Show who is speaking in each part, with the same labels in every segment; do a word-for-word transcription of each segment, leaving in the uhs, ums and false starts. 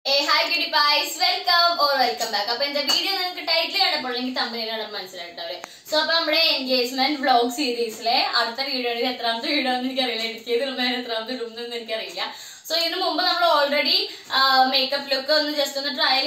Speaker 1: Hey, hi cutie pies, welcome or welcome back. Up in the video, you title and a thumbnail. So, we have engagement vlog series. After video, we have video. So, in the moment, we already uh, makeup look just on the trial.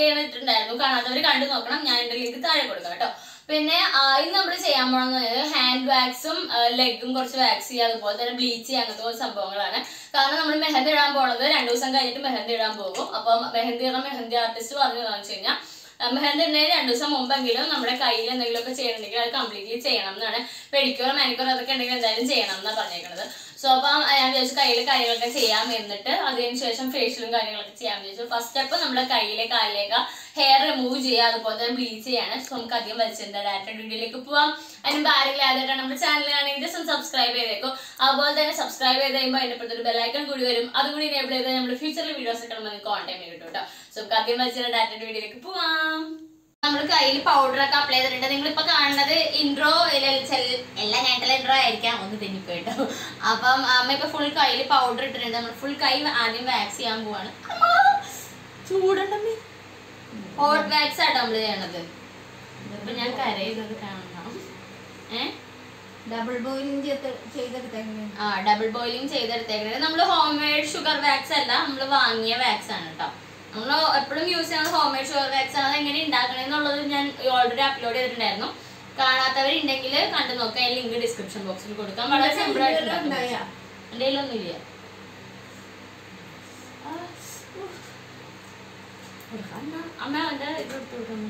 Speaker 1: പിന്നെ ഇന്ന് നമ്മൾ ചെയ്യാൻ പോകുന്നത് hand വാക്സും ലെഗും കുറച്ച് wax ചെയ്യുക അതുപോലെ തന്നെ bleach ചെയ്യുക അങ്ങനത്തെ കുറച്ച് സംഭവങ്ങളാണ്. കാരണം നമ്മൾ മെഹന്തി ഇടാൻ പോകുന്നത് രണ്ടു ദിവസം കഴിഞ്ഞിട്ട് മെഹന്തി ഇടാൻ പോകും. അപ്പം മെഹന്തി ഇടാൻ മെഹന്തി ആർട്ടിസ്റ്റ് പറഞ്ഞു വെച്ച് കഴിഞ്ഞാൽ മെഹന്തി ഇടുന്നതിന് രണ്ടു ദിവസം മുമ്പെങ്കിലും നമ്മുടെ കയ്യിൽ എന്തെങ്കിലുമൊക്കെ ചെയ്യണമെങ്കിൽ അത് കംപ്ലീറ്റ്ലി ചെയ്യണം എന്നാണ്. പെഡിക്യൂർ മാനിക്യൂർ അതൊക്കെ ഉണ്ടെങ്കിൽ എന്തായാലും ചെയ്യണം എന്നാണ് പറഞ്ഞേക്കുന്നത്. സോ അപ്പം ഞാൻ വിചാരിച്ചു കയ്യിൽ കാര്യങ്ങളൊക്കെ ചെയ്യാം എന്നിട്ട് അതിന് ശേഷം ഫേഷ്യലും കാര്യങ്ങളൊക്കെ ചെയ്യാമെന്ന് വിചാരിച്ചു. ഫസ്റ്റ് സ്റ്റെപ്പ് നമ്മുടെ കയ്യിലെ കാലിലേക്ക് ഹെയർ റിമൂവ് ചെയ്യുക അതുപോലെ തന്നെ ബ്ലീച്ച് ചെയ്യാണ്. സോ നമുക്ക് അധികം വലിച്ചിട്ടുണ്ട് ഡയറക്റ്റ് വീഡിയോയിലേക്ക് പോവാം. അതിന് ആരെങ്കിലും ആദ്യമായിട്ടാണ് നമ്മുടെ ചാനലിലാണെങ്കിൽ ജസ്റ്റ് ഒന്ന് സബ്സ്ക്രൈബ് ചെയ്തേക്കും. അതുപോലെ തന്നെ സബ്സ്ക്രൈബ് ചെയ്ത് കഴിയുമ്പോൾ അതിൻ്റെ അപ്പുറത്തൊരു ബെല്ലൈക്കൺ കൂടി വരും. അതും കൂടി എനേബിൾ ചെയ്താൽ നമ്മുടെ ഫ്യൂച്ചറിൽ വീഡിയോസ് ഒക്കെ നമുക്ക് കോൺടാക്ട് കിട്ടും കേട്ടോ. സോ നമുക്ക് അധികം വലിച്ചിട്ട് ഡയറക്റ്റ് വീഡിയോയിലേക്ക് പോവാം. നമ്മൾ കയ്യിൽ പൗഡർ ഒക്കെ അപ്ലൈ ചെയ്തിട്ടുണ്ട്. നിങ്ങളിപ്പോ കാണുന്നത് ഇൻട്രോ എല്ലാം ഞാനിട്ടുള്ള ഇൻട്രോ ആയിരിക്കാം, ഒന്ന് തെന്നിപ്പോയിട്ടോ. അപ്പം അമ്മ ഇപ്പൊ ഫുൾ കയ്യിൽ പൗഡർ ഇട്ടിട്ടുണ്ട്. നമ്മൾ ഫുൾ കൈ ആദ്യം വാക്സ് ചെയ്യാൻ പോവാണ്. ചൂടുണ്ടമ്മേ, ഹോട്ട് വാക്സ് ആട്ടോ നമ്മള് ചെയ്യണത്. ഇപ്പൊ ഞാൻ കരയുന്നത് കാണണം. ഏഹ്
Speaker 2: ഡബിൾ ബോയിലിംഗ് ചെയ്തെടുത്തേക്കണേ.
Speaker 1: ആ ഡബിൾ ബോയിലിംഗ് ചെയ്തെടുത്തേക്കണേ. നമ്മള് ഹോം മെയ്ഡ് ഷുഗർ വാക്സ് അല്ല, നമ്മള് വാങ്ങിയ വാക്സ് ആണ് കേട്ടോ. നമ്മൾ എപ്പോഴും യൂസ് ചെയ്യുന്നത് ഹോം മെയ്ഡ് ഷുഗർ വാക്സ് ആണ്. അത് എങ്ങനെ ഉണ്ടാക്കണെന്നുള്ളത് ഞാൻ ഓൾറെഡി അപ്ലോഡ് ചെയ്തിട്ടുണ്ടായിരുന്നു. കാണാത്തവരുണ്ടെങ്കിൽ കണ്ടു നോക്കാം. ലിങ്ക് ഡിസ്ക്രിപ്ഷൻ ബോക്സിൽ കൊടുക്കാം. വളരെ സിമ്പിൾ ആയിട്ട് എന്റെ കയ്യിലൊന്നും ഇല്ല. അമ്മ അവന്റെ ഇത് എടുത്തു കൊടുക്കുന്നു.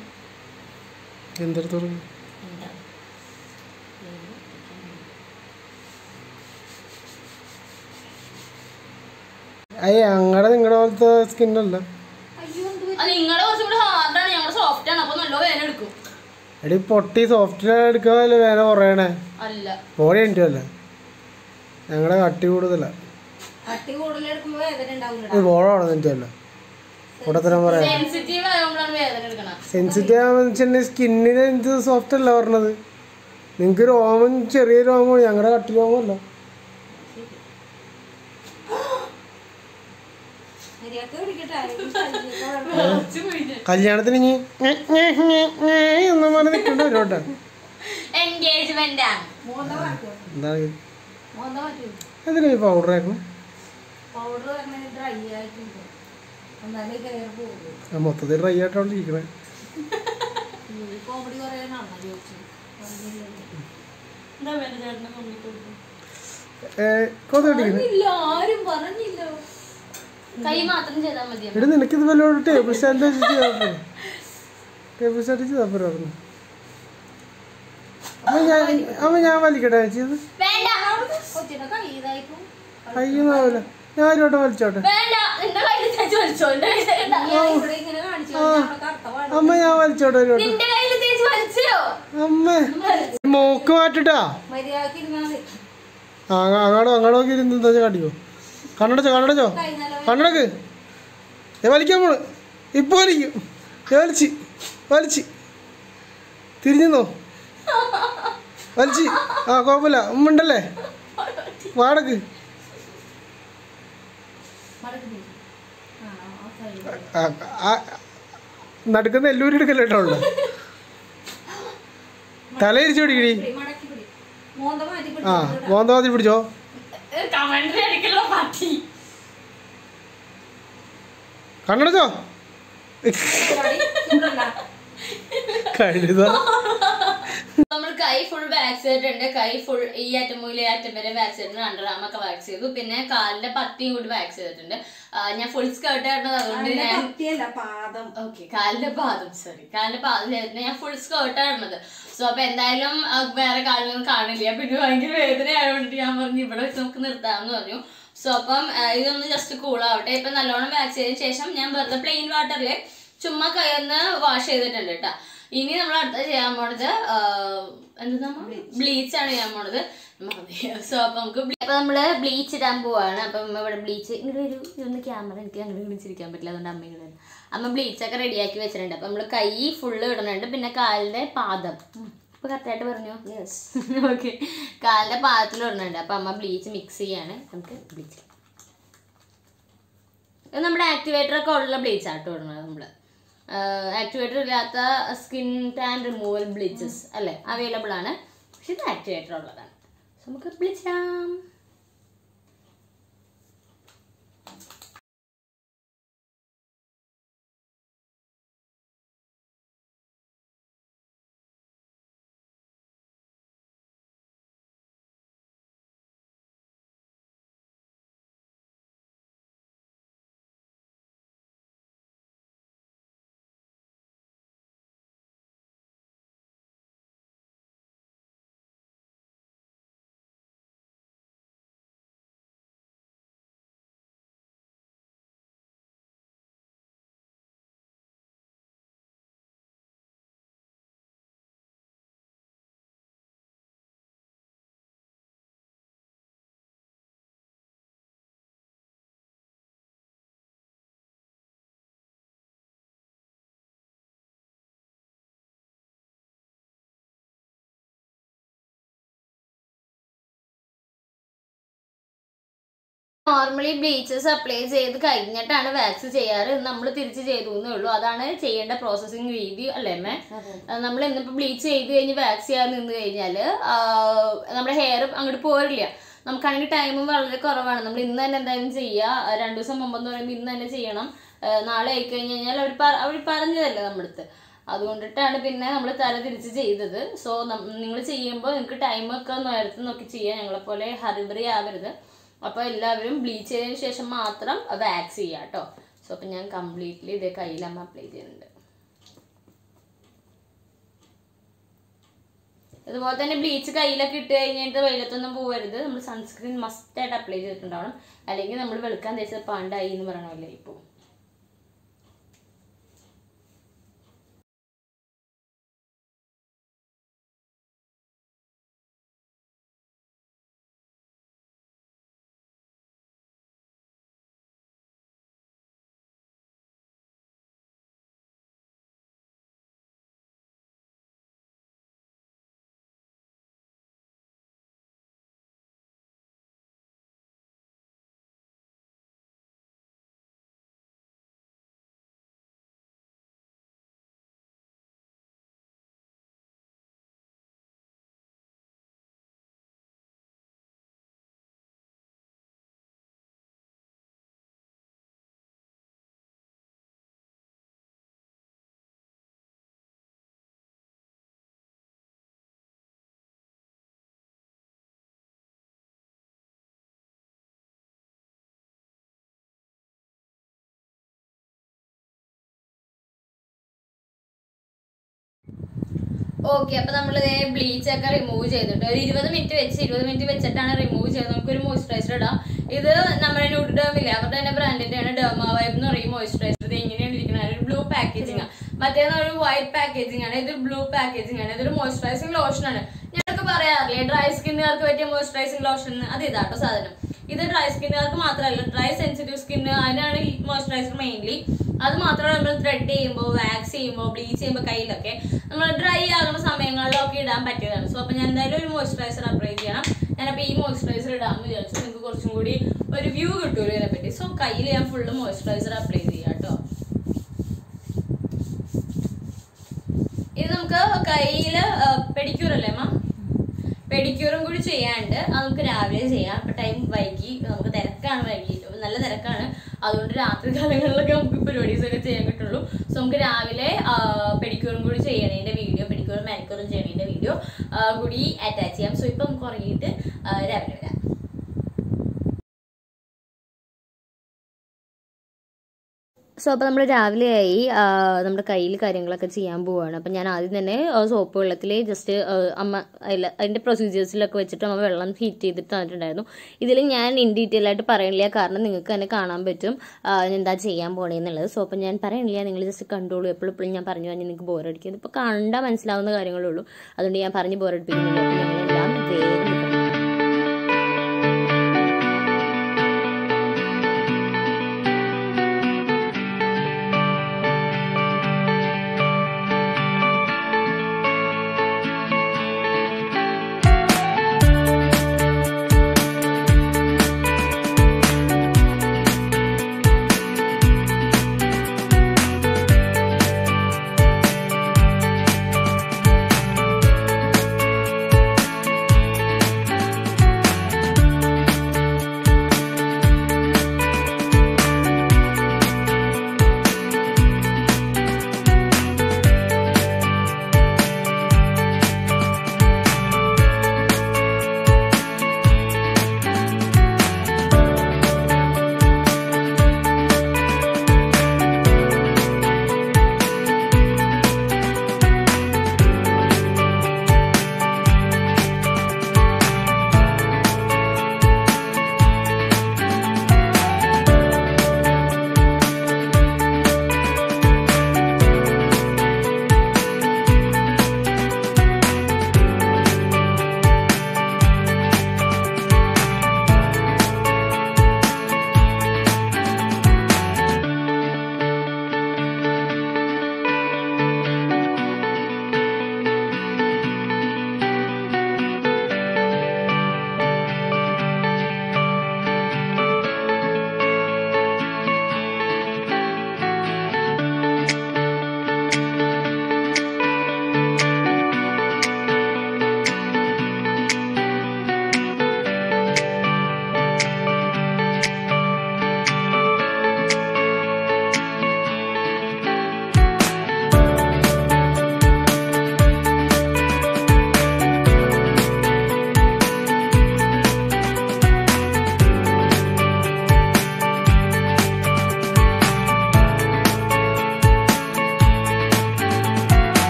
Speaker 3: ഞങ്ങളുടെ നിങ്ങളുടെ പോലത്തെ സ്കിന്നല്ല.
Speaker 1: നിങ്ങളുടെ കുറച്ചും കൂടെ ഹാർഡാണ്, ഞങ്ങളുടെ സോഫ്റ്റ് ആണ്. അപ്പൊ നല്ല വേദന എടുക്കും.
Speaker 3: എടി പൊട്ടി സോഫ്റ്റ് എടുക്കാല്ലേ വേദന കുറയണേ?
Speaker 1: അല്ല,
Speaker 3: ബോഡി എനിക്കല്ല, ഞങ്ങളുടെ കട്ടി കൂടുതലാ.
Speaker 2: കട്ടി കൂടുതൽ എടുക്കുമ്പോ വേദന ഉണ്ടാവില്ല.
Speaker 3: ബോളാണ് എനിക്കല്ല. കൂടത്തരം പറയാം.
Speaker 1: സെൻസിറ്റീവ് ആകുമ്പോഴാണ് വേദന എടുക്കണം.
Speaker 3: സെൻസിറ്റീവ് ആകുമ്പോൾ വെച്ചിട്ടുണ്ടെങ്കിൽ സ്കിന്നിന് എന്ത് സോഫ്റ്റ് അല്ല പറഞ്ഞത്. നിങ്ങൾക്ക് രോമം ചെറിയ രോമം, ഞങ്ങളുടെ കട്ടി രോമമല്ല. കല്യാണത്തിന് ഇനി ഒന്നും പറഞ്ഞ് നിൽക്കേണ്ടി വരും കേട്ടോ. എന്താ എന്തിനാ ഈ പൗഡർ ആക്കണം? മൊത്തത്തിൽ ഡ്രൈ ആയിട്ടാണ് ഇരിക്കണേ.
Speaker 1: കൈ മാത്രം ചെയ്താൽ മതി.
Speaker 3: എടി നിനക്കിത് വല്ല ടേബിൾ സ്റ്റാൻഡ് വെച്ച് ചെയ്താൽ പോരെ? ടേബിൾ സ്റ്റാൻഡ് ചെയ്താൽ പോരെ? അപ്പൊ ഞാൻ അപ്പൊ ഞാൻ വലിക്കട്ടെ ചെയ്ത് കയ്യൊന്നാവില്ല. ഞാൻ ഒരുവട്ടം വലിച്ചോട്ടെ. അമ്മ ഞാൻ വലിച്ചോട്ടെ ഒരു വട്ടം. അമ്മ മോക്ക് മാറ്റിട്ടാ. ആ അങ്ങാടോ അങ്ങാടോ നോക്കി ഇരുന്ന് എന്താ കാട്ടിക്കോ. കണ്ണടച്ചോ കണ്ണടച്ചോ കണ്ണടക്ക്. ഏ വലിക്കാൻ പോണ്. ഇപ്പൊ വലിക്കും. വലിച്ച് വലിച്ച് തിരിഞ്ഞോ വലിച്ച്. ആ കുഴപ്പമില്ല, ഉമ്മണ്ടല്ലേ വാടക്ക്. നടുക്കുന്ന എല്ലൂരി എടുക്കല്ലേ കേട്ടോ. തല ഇരിച്ചു പിടിക്കടി. ആ മോന്ത മാറ്റി പിടിച്ചോ. കണ്ണടച്ചോ കഴുത.
Speaker 1: നമ്മൾ കൈ ഫുൾ വാക്സ് ചെയ്തിട്ടുണ്ട്. കൈ ഫുൾ ഈ അറ്റം മുതൽ ഈ അറ്റം വരെ വാക്സ് ചെയ്തിട്ടുണ്ട്. അണ്ടർആമൊക്കെ വാക്സ് ചെയ്തു. പിന്നെ കാലിന്റെ പത്തിയും കൂടി വാക്സ് ചെയ്തിട്ടുണ്ട്. ഞാൻ ഫുൾ സ്കേർട്ട് ആയിരുന്നത് അതുകൊണ്ട് ഞാൻ ഓക്കെ കാലിന്റെ പാദം സോറി കാലിന്റെ പാദം ചെയ്തിട്ടുണ്ട്. ഞാൻ ഫുൾ സ്കേർട്ട് ആയിരുന്നത്. സോ അപ്പൊ എന്തായാലും വേറെ കാലിലൊന്നും കാണില്ല. പിന്നെ ഭയങ്കര വേദന ആയതുകൊണ്ട് ഞാൻ പറഞ്ഞു ഇവിടെ വെച്ച് നമുക്ക് നിർത്താമെന്ന് പറഞ്ഞു. സോ അപ്പം ഇതൊന്ന് ജസ്റ്റ് കൂളാവട്ടെ. ഇപ്പൊ നല്ലോണം വാക്സ് ചെയ്തതിന് ശേഷം ഞാൻ വെറുതെ പ്ലെയിൻ വാട്ടറിൽ ചുമ്മാ കൈയൊന്ന് വാഷ് ചെയ്തിട്ടുണ്ട് കേട്ടോ. ഇനി നമ്മൾ അടുത്ത ചെയ്യാൻ പോണത് എന്താ ബ്ലീച്ച് ആണ് ചെയ്യാൻ പോണത്. സോ അപ്പൊ നമുക്ക് അപ്പൊ നമ്മള് ബ്ലീച്ച് ഇടാൻ പോവാണ്. അപ്പം ഇവിടെ ബ്ലീച്ച് ഇങ്ങനെ ഒരു ഇതൊന്ന് ക്യാമറ എനിക്ക് അങ്ങനെ വിളിച്ചിരിക്കാൻ പറ്റില്ല, അതുകൊണ്ട് അമ്മ ഇങ്ങനെ അമ്മ ബ്ലീച്ചൊക്കെ റെഡിയാക്കി വെച്ചിട്ടുണ്ട്. അപ്പൊ നമ്മള് കൈ ഫുള്ള് ഇടുന്നുണ്ട്. പിന്നെ കാലിന്റെ പാദം ഇപ്പൊ കറക്റ്റായിട്ട് പറഞ്ഞു. ഓക്കെ കാലിന്റെ പാദത്തിൽ ഇടുന്നുണ്ട്. അപ്പൊ അമ്മ ബ്ലീച്ച് മിക്സ് ചെയ്യാണ്. നമുക്ക് ബ്ലീച്ച് ഇത് നമ്മുടെ ആക്ടിവേറ്റർ ഒക്കെ ഉള്ള ബ്ലീച്ച് ആട്ടോ ഇടുന്നത് നമ്മൾ. ആക്ടിവേറ്റർ ഇല്ലാത്ത സ്കിൻ ടാൻ റിമൂവൽ ബ്ലീച്ചസ് അല്ലേ അവൈലബിൾ ആണ്. പക്ഷെ ഇത് ആക്ടിവേറ്റർ ഉള്ളതാണ്. നമുക്ക് ബ്ലീച്ച് ചെയ്യാം. നോർമലി ബ്ലീച്ചസ് അപ്ലൈ ചെയ്ത് കഴിഞ്ഞിട്ടാണ് വാക്സ് ചെയ്യാറ്. നമ്മൾ തിരിച്ച് ചെയ്തു എന്നേ ഉള്ളൂ. അതാണ് ചെയ്യേണ്ട പ്രോസസ്സിങ് രീതി അല്ലേ അമ്മേ? നമ്മൾ എന്നിപ്പോൾ ബ്ലീച്ച് ചെയ്ത് കഴിഞ്ഞ് വാക്സ് ചെയ്യാൻ നിന്ന് കഴിഞ്ഞാൽ നമ്മുടെ ഹെയർ അങ്ങോട്ട് പോരില്ല. നമുക്കാണെങ്കിൽ ടൈമും വളരെ കുറവാണ്. നമ്മൾ ഇന്ന് തന്നെ എന്തായാലും ചെയ്യുക. രണ്ടു ദിവസം മുമ്പെന്ന് പറയുമ്പോൾ ഇന്ന് തന്നെ ചെയ്യണം. നാളെ ആയി കഴിഞ്ഞ് കഴിഞ്ഞാൽ അവർ അവർ പറഞ്ഞതല്ലേ നമ്മുടെ അടുത്ത്. അതുകൊണ്ടിട്ടാണ് പിന്നെ നമ്മൾ തല തിരിച്ച് ചെയ്തത്. സോ നിങ്ങൾ ചെയ്യുമ്പോൾ നിങ്ങൾക്ക് ടൈമൊക്കെ നേരത്തെ നോക്കി ചെയ്യാം. ഞങ്ങളെപ്പോലെ ഹറിബറി ആവരുത്. അപ്പോൾ എല്ലാവരും ബ്ലീച്ച് ചെയ്തതിന് ശേഷം മാത്രം വാക്സ് ചെയ്യുക കേട്ടോ. സോ അപ്പം ഞാൻ കംപ്ലീറ്റ്ലി ഇതേ കയ്യിലമ്മ അപ്ലൈ ചെയ്യുന്നുണ്ട്. അതുപോലെ തന്നെ ബ്ലീച്ച് കയ്യിലൊക്കെ ഇട്ട് കഴിഞ്ഞിട്ട് വെയിലത്തൊന്നും പോകരുത്. നമ്മൾ സൺസ്ക്രീൻ മസ്റ്റായിട്ട് അപ്ലൈ ചെയ്തിട്ടുണ്ടാവണം. അല്ലെങ്കിൽ നമ്മൾ വെളുക്കാൻ തേച്ചത് പാണ്ടായി എന്ന് പറയണമല്ലേ ഇപ്പോൾ. ഓക്കെ, അപ്പൊ നമ്മൾ ഇതേ ബ്ലീച്ച് ഒക്കെ റിമൂവ് ചെയ്തിട്ട് ഒരു ഇരുപത് മിനിറ്റ് വെച്ച് ഇരുപത് മിനിറ്റ് വെച്ചിട്ടാണ് റിമൂവ് ചെയ്തത്. നമുക്കൊരു മോയ്സ്ചറൈസർ ഇടാം. ഇത് നമ്മുടെ ന്യൂഡ് ഡേം ഇല്ല, അവരുടെ തന്നെ ബ്രാൻഡിന്റെ ആണ്, ഡെർമാ വൈബ് എന്ന് പറയും മോയ്സ്ചറൈസർ. ഇത് എങ്ങനെയാണ് ഇരിക്കുന്നത്? ഒരു ബ്ലൂ പാക്കേജിംഗ് ആണ്. മറ്റേന്ന് ഒരു വൈറ്റ് പാക്കേജിംഗ് ആണ്. ഇതൊരു ബ്ലൂ പാക്കേജിംഗ് ആണ്. ഇതൊരു മോയ്സ്ചറൈസിംഗ് ലോഷൻ ആണ്. ഞങ്ങൾക്ക് പറയാറില്ലേ ഡ്രൈ സ്കിന്നുകാർക്ക് പറ്റിയ മോയ്സ്ചറൈസിംഗ് ലോഷൻ? അത് ഇതാട്ടോ സാധനം. ഇത് ഡ്രൈ സ്കിന്നുകാർക്ക് മാത്രമല്ല, ഡ്രൈ സെൻസിറ്റീവ് സ്കിന്ന് അതിനാണ് ഈ മോയ്സ്ചറൈസർ മെയിൻലി. അത് മാത്രമല്ല നമ്മൾ ത്രെഡ് ചെയ്യുമ്പോൾ, വാക്സ് ചെയ്യുമ്പോൾ, ബ്ലീച്ച് ചെയ്യുമ്പോൾ കയ്യിലൊക്കെ നമ്മൾ ഡ്രൈ ആകുന്ന സമയങ്ങളിലൊക്കെ ഇടാൻ പറ്റിയതാണ്. സോ അപ്പം ഞാൻ എന്തായാലും ഒരു മോയ്സ്ചറൈസർ അപ്ലൈ ചെയ്യണം. ഞാനപ്പോൾ ഈ മോയ്സ്ചറൈസർ ഇടാമെന്ന് വിചാരിച്ചു. നിങ്ങൾക്ക് കുറച്ചും കൂടി ഒരു വ്യൂ കിട്ടുമല്ലോ ഇതിനെപ്പറ്റി. സോ കയ്യിൽ ഞാൻ ഫുള്ള് മോയ്സ്ചറൈസർ അപ്ലൈ ചെയ്യാം കേട്ടോ. ഇത് നമുക്ക് കയ്യിൽ പെഡിക്യൂർ അല്ലേ അമ്മ? പെഡിക്യൂറും കൂടി ചെയ്യാണ്ട് അത് നമുക്ക് രാവിലെ ചെയ്യാം. അപ്പം ടൈം വൈകി, നമുക്ക് തിരക്കാണ്, വൈകി നല്ല തിരക്കാണ്. അതുകൊണ്ട് രാത്രി കാലങ്ങളിലൊക്കെ നമുക്ക് പരിപാടീസൊക്കെ ചെയ്യാൻ കിട്ടുള്ളൂ. സോ നമുക്ക് രാവിലെ പെഡിക്യൂറും കൂടി ചെയ്യണതിൻ്റെ വീഡിയോ, പെഡിക്യൂറും മാനിക്യൂറും ചെയ്യണതിൻ്റെ വീഡിയോ കൂടി അറ്റാച്ച് ചെയ്യാം. സോ ഇപ്പം നമുക്ക് ഉറങ്ങിയിട്ട് രാവിലെ വരാം. സോ അപ്പോൾ നമ്മൾ രാവിലെയായി നമ്മുടെ കയ്യിൽ കാര്യങ്ങളൊക്കെ ചെയ്യാൻ പോവുകയാണ്. അപ്പം ഞാൻ ആദ്യം തന്നെ സോപ്പ് വെള്ളത്തിൽ ജസ്റ്റ് അമ്മ അതിൽ അതിൻ്റെ പ്രൊസീജിയേഴ്സിലൊക്കെ വെച്ചിട്ട് അമ്മ വെള്ളം ഹീറ്റ് ചെയ്തിട്ട് തന്നിട്ടുണ്ടായിരുന്നു. ഇതിൽ ഞാൻ ഇൻ ഡീറ്റെയിൽ ആയിട്ട് പറയണില്ല, കാരണം നിങ്ങൾക്ക് തന്നെ കാണാൻ പറ്റും എന്താ ചെയ്യാൻ പോണേന്നുള്ളത്. സോ അപ്പം ഞാൻ പറയണില്ല, നിങ്ങൾ ജസ്റ്റ് കണ്ടോളൂ. എപ്പോഴും എപ്പോഴും ഞാൻ പറഞ്ഞു കഴിഞ്ഞാൽ നിങ്ങൾക്ക് ബോറടിക്കും. ഇതിപ്പോൾ കണ്ടാൽ മനസ്സിലാവുന്ന കാര്യങ്ങളേ ഉള്ളൂ. അതുകൊണ്ട് ഞാൻ പറഞ്ഞ് ബോറടിപ്പിക്കുന്നില്ല. അപ്പം ഞങ്ങളെല്ലാം വേഗം